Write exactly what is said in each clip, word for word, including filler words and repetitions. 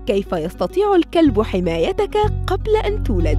كيف يستطيع الكلب حمايتك قبل أن تولد؟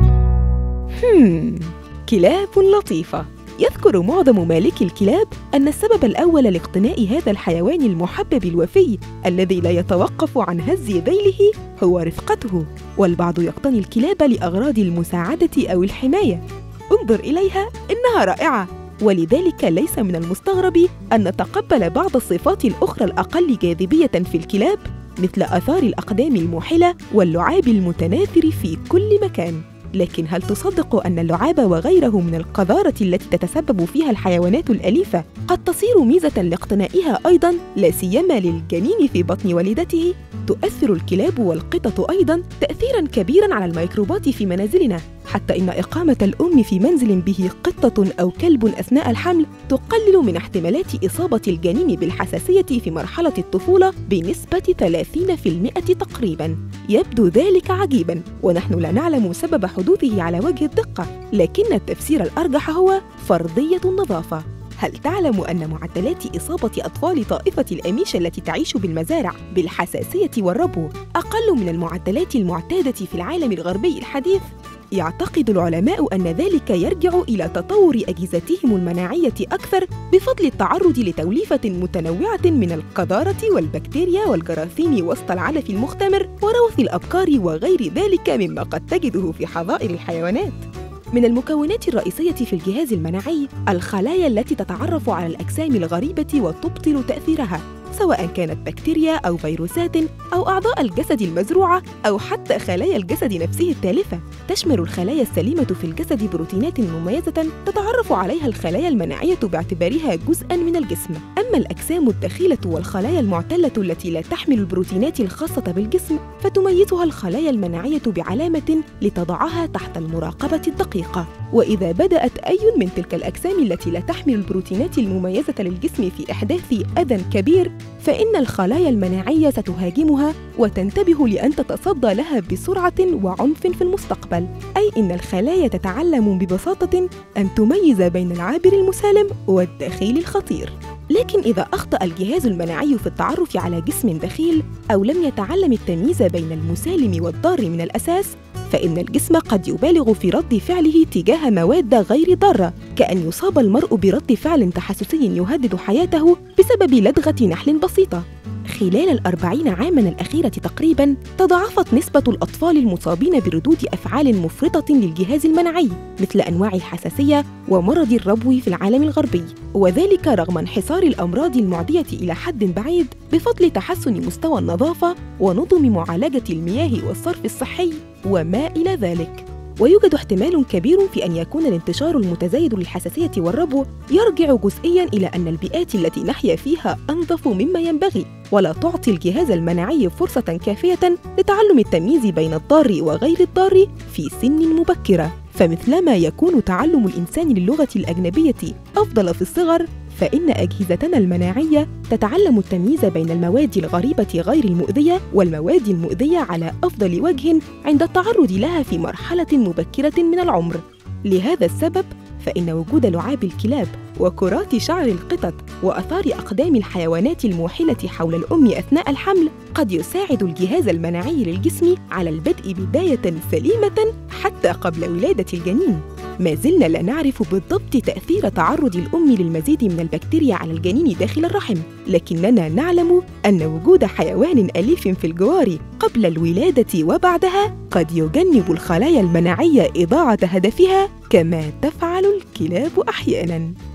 هم، كلاب لطيفة. يذكر معظم مالكي الكلاب أن السبب الأول لاقتناء هذا الحيوان المحبب الوفي الذي لا يتوقف عن هز ذيله هو رفقته، والبعض يقتني الكلاب لأغراض المساعدة أو الحماية. انظر إليها، إنها رائعة، ولذلك ليس من المستغرب أن نتقبل بعض الصفات الأخرى الأقل جاذبية في الكلاب، مثل آثار الأقدام الموحلة واللعاب المتناثر في كل مكان. لكن هل تصدق أن اللعاب وغيره من القذارة التي تتسبب فيها الحيوانات الأليفة قد تصير ميزة لاقتنائها أيضاً، لا سيما للجنين في بطن والدته؟ تؤثر الكلاب والقطط أيضاً تأثيراً كبيراً على الميكروبات في منازلنا، حتى إن إقامة الأم في منزل به قطة أو كلب أثناء الحمل تقلل من احتمالات إصابة الجنين بالحساسية في مرحلة الطفولة بنسبة ثلاثين بالمئة تقريباً. يبدو ذلك عجيباً، ونحن لا نعلم سبب حدوثه على وجه الدقة، لكن التفسير الأرجح هو فرضية النظافة. هل تعلم أن معدلات إصابة أطفال طائفة الأميشة التي تعيش بالمزارع بالحساسية والربو أقل من المعدلات المعتادة في العالم الغربي الحديث؟ يعتقد العلماء أن ذلك يرجع إلى تطور أجهزتهم المناعية أكثر بفضل التعرض لتوليفة متنوعة من القذارة والبكتيريا والجراثيم وسط العلف المختمر وروث الأبقار وغير ذلك مما قد تجده في حظائر الحيوانات. من المكونات الرئيسية في الجهاز المناعي الخلايا التي تتعرف على الأجسام الغريبة وتبطل تأثيرها، سواء كانت بكتيريا أو فيروسات أو أعضاء الجسد المزروعة أو حتى خلايا الجسد نفسه التالفة. تشمل الخلايا السليمة في الجسد بروتينات مميزة تتعرف عليها الخلايا المناعية باعتبارها جزءاً من الجسم، أما الأجسام الدخيلة والخلايا المعتلة التي لا تحمل البروتينات الخاصة بالجسم فتميزها الخلايا المناعية بعلامة لتضعها تحت المراقبة الدقيقة. وإذا بدأت أي من تلك الأجسام التي لا تحمل البروتينات المميزة للجسم في إحداث أذى كبير، فإن الخلايا المناعية ستهاجمها وتنتبه لأن تتصدى لها بسرعة وعنف في المستقبل، أي إن الخلايا تتعلم ببساطة أن تميز بين العابر المسالم والدخيل الخطير. لكن إذا أخطأ الجهاز المناعي في التعرف على جسم دخيل أو لم يتعلم التمييز بين المسالم والضار من الأساس، فإن الجسم قد يبالغ في رد فعله تجاه مواد غير ضارة، كأن يصاب المرء برد فعل تحسسي يهدد حياته بسبب لدغة نحل بسيطة. خلال الأربعين عاماً الأخيرة تقريباً تضاعفت نسبة الأطفال المصابين بردود أفعال مفرطة للجهاز المناعي مثل أنواع الحساسية ومرض الربو في العالم الغربي، وذلك رغم انحصار الأمراض المعدية إلى حد بعيد بفضل تحسن مستوى النظافة ونظم معالجة المياه والصرف الصحي وما إلى ذلك. ويوجد احتمال كبير في أن يكون الانتشار المتزايد للحساسية والربو يرجع جزئياً إلى أن البيئات التي نحيا فيها أنظف مما ينبغي، ولا تعطي الجهاز المناعي فرصة كافية لتعلم التمييز بين الضار وغير الضار في سن مبكرة. فمثلما يكون تعلم الإنسان للغة الأجنبية أفضل في الصغر، فإن أجهزتنا المناعية تتعلم التمييز بين المواد الغريبة غير المؤذية والمواد المؤذية على أفضل وجه عند التعرض لها في مرحلة مبكرة من العمر. لهذا السبب فإن وجود لعاب الكلاب وكرات شعر القطط وآثار أقدام الحيوانات الموحلة حول الأم أثناء الحمل قد يساعد الجهاز المناعي للجسم على البدء بداية سليمة حتى قبل ولادة الجنين. ما زلنا لا نعرف بالضبط تأثير تعرض الأم للمزيد من البكتيريا على الجنين داخل الرحم، لكننا نعلم أن وجود حيوان أليف في الجوار قبل الولادة وبعدها قد يجنب الخلايا المناعية إضاعة هدفها كما تفعل الكلاب أحياناً.